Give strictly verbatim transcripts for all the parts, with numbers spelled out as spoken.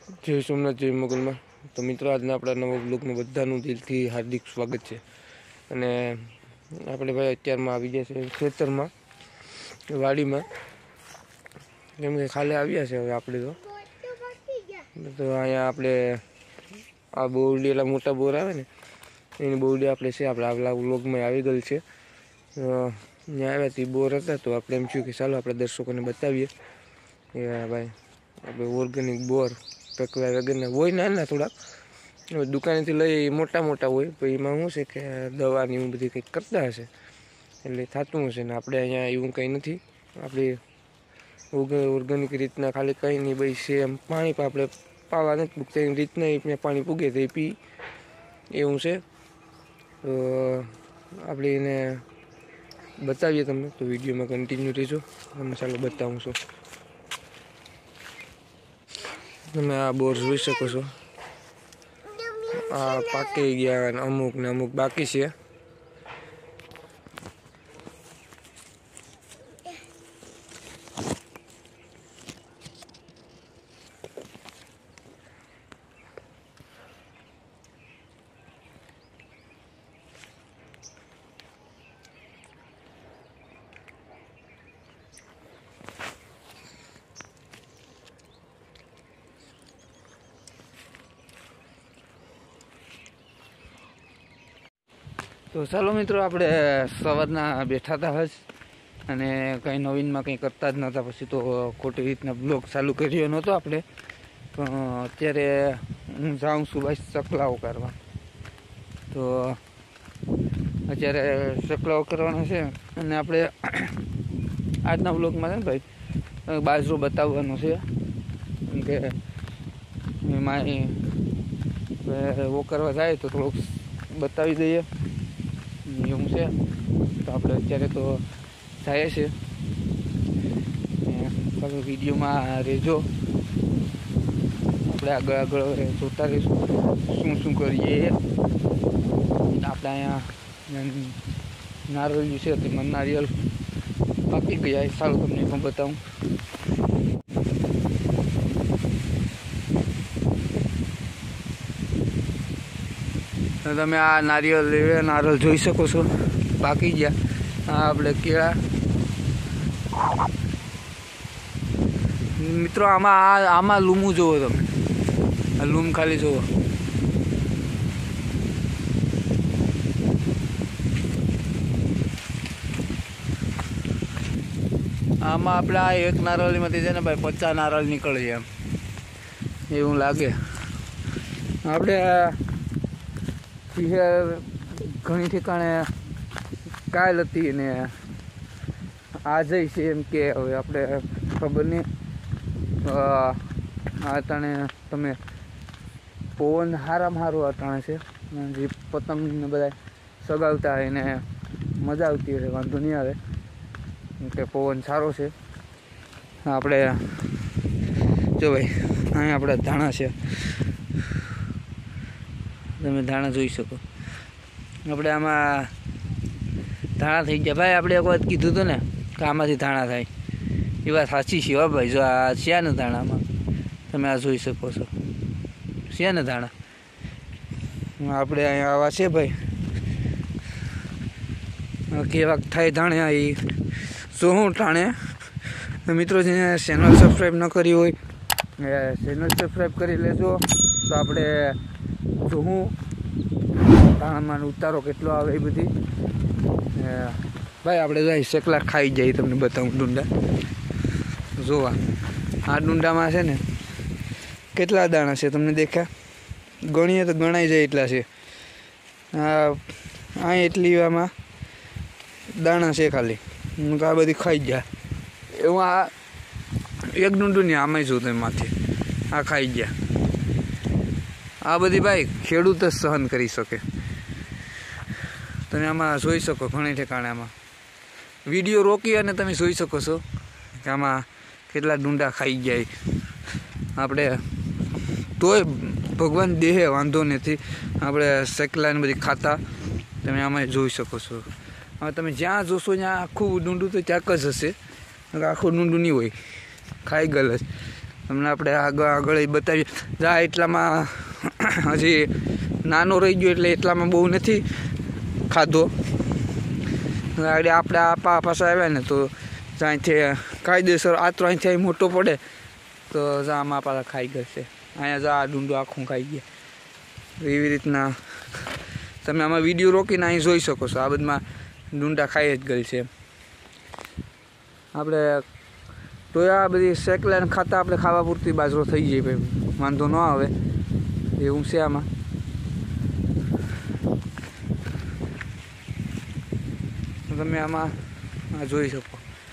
જય સોમનાથ જય મોગલમાં. તો મિત્રો આજના આપણા નવા બ્લોગમાં બધાનું દિલથી હાર્દિક સ્વાગત છે. અને આપણે ભાઈ અત્યારમાં આવી ગયા છે ખેતરમાં, વાડીમાં, કેમ કે ખાલી આવ્યા છે હવે આપણે તો તો અહીંયા આપણે આ બોરડી એટલા મોટા બોર આવે ને એની બોરડી આપણે છે આપણે આગલા બ્લોગમાં આવી ગયેલ છે. ત્યાં આવ્યા તે બોર હતા તો આપણે એમ થયું કે ચાલો આપણે દર્શકોને બતાવીએ કે ભાઈ આપણે ઓર્ગેનિક બોર પકવા વગરના હોય નાના થોડાક દુકાનેથી લઈ મોટા મોટા હોય પણ એમાં શું છે કે દવાની એવું બધી કંઈક કરતા હશે એટલે થતું હશે ને આપણે અહીંયા એવું કંઈ નથી. આપણે ઓર્ગેનિક રીતના ખાલી કંઈ નહીં ભાઈ છે એમ પાણી પણ આપણે પાવા નથી પૂગતા એની રીતના એ પાણી પૂગે તો એ પી એવું છે. તો આપણે એને બતાવીએ તમને, તો વિડીયોમાં કન્ટિન્યુ રહેજો. તમે ચાલો બતાવું છું. તમે આ બોર જોઈ શકો છો, આ પાકી ગયા અને અમુક ને અમુક બાકી છે. તો ચાલો મિત્રો, આપણે સવારના બેઠા હતા હજ અને કંઈ નવીનમાં કંઈ કરતા જ નહોતા. પછી તો ખોટી રીતના બ્લોગ ચાલુ કર્યો નહોતો આપણે. પણ અત્યારે હું જાઉં છું ભાઈ ચકલાઓ કરવા. તો અત્યારે ચકલાઓ કરવાના છે અને આપણે આજના બ્લોગમાં છે ને ભાઈ બાજરો બતાવવાનો છે. કેમ કે એમાં વો કરવા જાય તો થોડુંક બતાવી દઈએ એવું છે. તો આપણે અત્યારે તો જાય છે, તમે વિડીયોમાં રહેજો. આપણે આગળ આગળ જોતા રહીશું શું શું કરીએ. આપણે અહીંયા નારિયેળ છે તેમાં નારિયેળ પાકી ગયા એ સારું તમને પણ બતાવું. તમે આ નારિયેળ નારિયેળ જોઈ શકો છો, પાકી ગયા. આ આપણે કેળા. મિત્રો આમાં આમાં લૂમું જુઓ તમે, આ લૂમ ખાલી જુઓ. આમાં આપણે આ એક નારિયેળમાંથી છે ને ભાઈ પચાસ નારિયેળ નીકળે છે એમ એવું લાગે. આપણે ઘણી ઠેકાણે કાલ હતી ને આજે છે એમ કે હવે આપણે ખબર નહીં. આ અટાણે તમે પવન હારામાં સારું અટાણે છે, જે પતંગને બધા સગાવતા હોય ને મજા આવતી હોય, વાંધો નહીં આવે કે પવન સારો છે. આપણે જો ભાઈ અહીંયા આપણે ધાણા છે, તમે ધાણા જોઈ શકો. આપણે આમાં ધાણા થઈ ગયા ભાઈ. આપણે એક વાત કીધું હતું ને કે આમાંથી ધાણા થાય, એ વાત સાચી છે હો ભાઈ. જો આ છે ને ધાણામાં તમે આ જોઈ શકો છો, છે ને ધાણા આપણે અહીંયા આવા છે ભાઈ. કેવા થાય ધાણા એ જો હું ટાણે. મિત્રો જેને ચેનલ સબસ્ક્રાઈબ ન કરી હોય એ ચેનલ સબસ્ક્રાઈબ કરી લેજો. તો આપણે જો હું ધાણામાં ઉતારો કેટલો આવે એ બધી ભાઈ આપણે જાય શેકલા ખાઈ જાય. તમને બતાવું ડુંડા જોવા. આ ડુંડામાં છે ને કેટલા દાણા છે તમને દેખ્યા? ગણીએ તો ગણાઈ જાય એટલા છે. આ આ એટલી આમાં દાણા છે ખાલી, હું તો આ બધી ખાઈ ગયા એવું. આ એક ડુંડું નહીં, આમાંય જોઉં તમે માથે આ ખાઈ ગયા. આ બધી ભાઈ ખેડૂત જ સહન કરી શકે. તમે આમાં જોઈ શકો ઘણી ઠેકાણે આમાં વિડીયો રોકી અને તમે જોઈ શકો છો કે આમાં કેટલા ડુંડા ખાઈ જાય. આપણે તોય ભગવાન દેહે વાંધો નથી, આપણે શેકલાને બધી ખાતા તમે આમાં જોઈ શકો છો. હવે તમે જ્યાં જોશો ત્યાં આખું ડુંડું તો ક્યાંક જ હશે, આખું ડુંડું નહીં હોય, ખાઈ ગયેલ જ. તમને આપણે આગળ આગળ બતાવીએ. જા એટલામાં હજી નાનો રહી ગયો એટલે એટલામાં બહુ નથી ખાધો. આપણે આપા પાછા આવ્યા ને તો ત્યાંથી કાયદેસર આત્રો અહીંથી અહીં મોટો પડે તો જા આમાં પાછા ખાઈ ગશે. અહીંયા જા આ ડુંડું આખું ખાઈ ગયા. એવી રીતના તમે આમાં વિડીયો રોકીને અહીં જોઈ શકો છો. આ બધામાં ડુંડા ખાઈ જ ગયેલ છે. આપણે ટોયા બધી શેકલા ને ખાતા આપણે ખાવા પૂરતી બાજરો થઈ જાય ભાઈ, વાંધો ન આવે એવું છે આમાં. તમે આમાં જોઈ શકો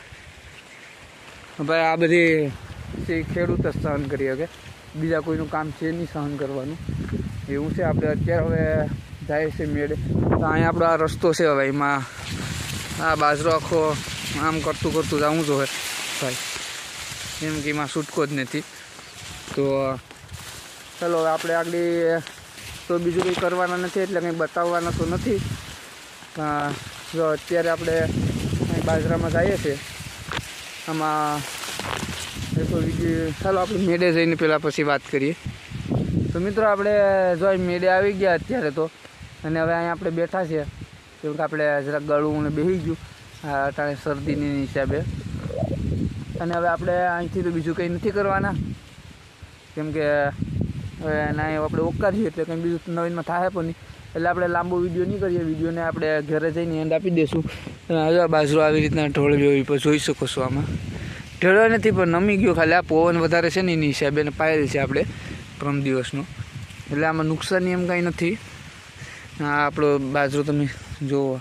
ભાઈ. આ બધી ખેડૂત જ સહન કરી શકે, બીજા કોઈનું કામ છે નહીં સહન કરવાનું એવું છે. આપણે અત્યારે હવે જાય છે મેળે તો અહીંયા આપણો આ રસ્તો છે. હવે એમાં આ બાજરો આખો આમ કરતું કરતું જવું જોઈએ ભાઈ, એમ કે એમાં છૂટકો જ નથી. તો ચાલો હવે આપણે આગળ તો બીજું કંઈ કરવાના નથી એટલે કંઈ બતાવવાના તો નથી. જો અત્યારે આપણે બાજરામાં જઈએ છીએ આમાં દેખો વિડીયો. ચાલો આપણે મેળે જઈને પહેલાં પછી વાત કરીએ. તો મિત્રો આપણે જો મેળે આવી ગયા અત્યારે તો, અને હવે અહીંયા આપણે બેઠા છીએ કેમ કે આપણે જરાક ગળું ને બેસી ગયું અટાણે શરદીની હિસાબે. અને હવે આપણે અહીંથી તો બીજું કંઈ નથી કરવાના કેમ કે હવે ના આપણે ઓકારીએ એટલે કંઈ બીજું નવીનમાં થાય પણ નહીં. એટલે આપણે લાંબો વિડીયો નહીં કરીએ, વિડીયોને આપણે ઘરે જઈને એન્ડ આપી દઈશું. હજુ બાજરો આવી રીતના ઢોળવ્યો પર જોઈ શકો છો. આમાં ઢેળવા નથી પણ નમી ગયો, ખાલી આ પવન વધારે છે ને એની હિસાબે ને પાયેલ છે આપણે ત્રણ દિવસનો, એટલે આમાં નુકસાની એમ કાંઈ નથી. આ આપણો બાજરો તમે જુઓ.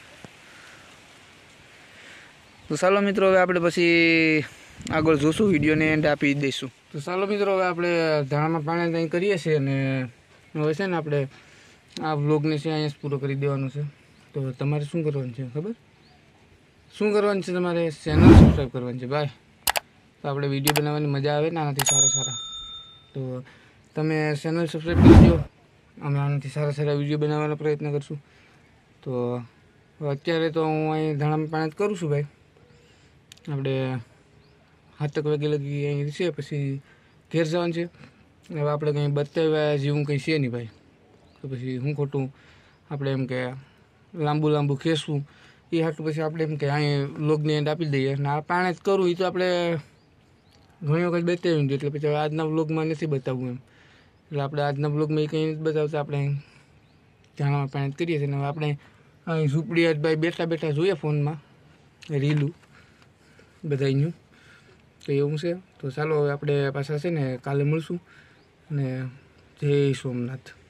તો ચાલો મિત્રો હવે આપણે પછી આગળ જોશું, વિડીયોને એન્ડ આપી દઈશું. તો ચાલો મિત્રો હવે આપણે ધાણામાં પાણી ત્યાં કરીએ છીએ અને હવે છે ને આપણે આ વ્લોગને છે અહીંયા પૂરો કરી દેવાનો છે. તો તમારે શું કરવાનું છે ખબર? શું કરવાનું છે? તમારે ચેનલ સબસ્ક્રાઈબ કરવાની છે ભાઈ. તો આપણે વિડીયો બનાવવાની મજા આવે ને આનાથી સારા સારા, તો તમે ચેનલ સબસ્ક્રાઈબ કરજો. અમે આનાથી સારા સારા વિડીયો બનાવવાનો પ્રયત્ન કરશું. તો અત્યારે તો હું અહીં ધાણામાં પાણી કરું છું ભાઈ. આપણે સાતક વાગે લગી અહીં છે પછી ઘેર જવાનું છે. હવે આપણે કંઈ બતાવ્યા જેવું કંઈ છે નહીં ભાઈ, તો પછી હું ખોટું આપણે એમ કે લાંબુ લાંબુ ખેંચવું એ હાટું પછી આપણે એમ કે અહીં લોગને એન્ડ આપી દઈએ. અને આ પાણી જ કરવું એ તો આપણે ઘણી વખત બતાવ્યું હતું, એટલે પછી આજના વ્લોગમાં નથી બતાવવું એમ. એટલે આપણે આજના વ્લોગમાં એ કંઈ નથી બતાવતા, આપણે ધાણામાં પાણી કરીએ છીએ. અને હવે આપણે અહીં ઝૂંપડી ભાઈ બેઠા બેઠા જોઈએ ફોનમાં રીલું બધાનું, તો એવું છે. તો ચાલો હવે આપણે પાછા છે ને કાલે મળશું અને જય સોમનાથ.